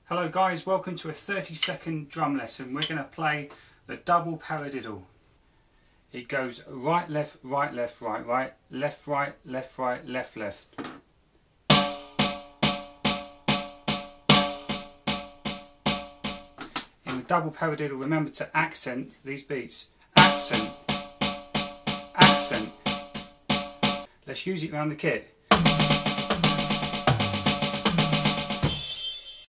Hello guys, welcome to a 30-second drum lesson. We're going to play the double paradiddle. It goes right, left, right, left, right, right, left, right, left, right, left, left. In the double paradiddle, remember to accent these beats. Accent, accent. Let's use it around the kit.